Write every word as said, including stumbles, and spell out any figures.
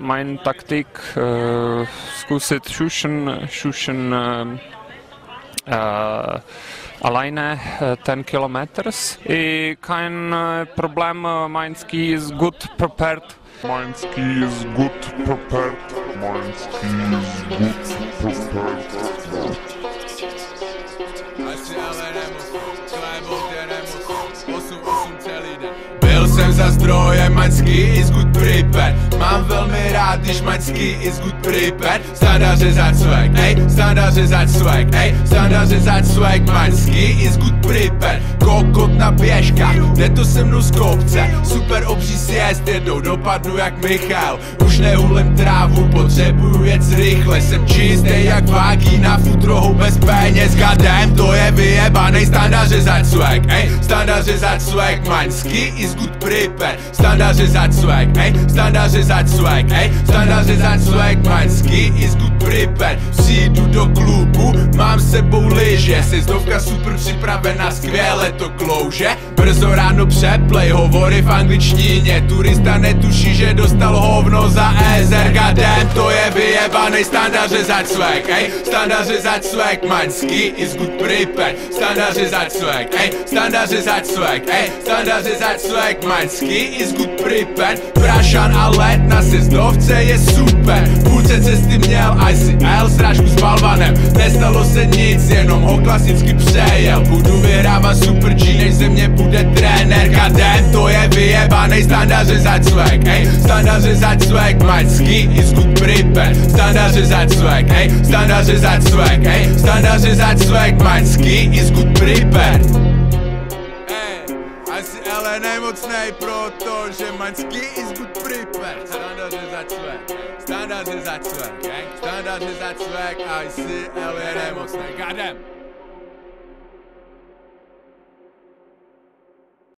mein Taktik uh, zkusit šušen, šušen uh, uh, alleine uh, ten kilometers. I kein uh, problem, uh, mein ski is good prepared. Mein ski is good prepared. Mein ski is good prepared. Byl jsem za zdrojem, mein ski is good prepared. Mám velmi rád, když mein ski is good prepared. Standard řezat swag, ej, standard řezat swag, ej, standard řezat swag, mein ski is good prepared. Kokot na běžkách, jde to se mnou z kopce. Super obří sjezd, jednou dopadnu jak Michal. Už nehulem trávu, potřebuju jet rychle. Jsem čistý jak vagína, futrohou bez peněz. Gadem, to je vyjebanej standard řezat swag, ej, standard řezat swag, mein ski is good prepared. Standard řezat swag, ej, standard řezat swag, ej, standard řezat swag, mein ski is good prepared. Přijdu do klubu, mám s sebou lyže, sjezdovka super připravená, skvěle to klouže. Brzo ráno přeplej, hovory v angličtině, turista netuší, že dostal hovno za ezer. Gadem, to je vyjebanej standard řezat swag, ej, standard řezat swag, mein ski is good prepared. Standard řezat swag, ej, standard řezat swag, ej, standard řezat swag, mein ski is good prepared. Prašan a let na sjezdovce je super. Půlce cesty měl I C L, srážku s balvanem. Nestalo se nic, jenom ho klasicky přejel. Budu vyhrávat super G, než ze mě bude trenér. Gadem, to je vyjebanej standard řezat swag, ej, standard řezat swag, mein ski is good prepared. Standard řezat swag, ej, standard řezat swag, ej, standard řezat swag, mein ski is good prepared. I C L je nemocnej, protože mein ski is good prepared. Standard řezat swag, standard řezat swag, standard řezat swag, I C L je nemocnej. Gadem.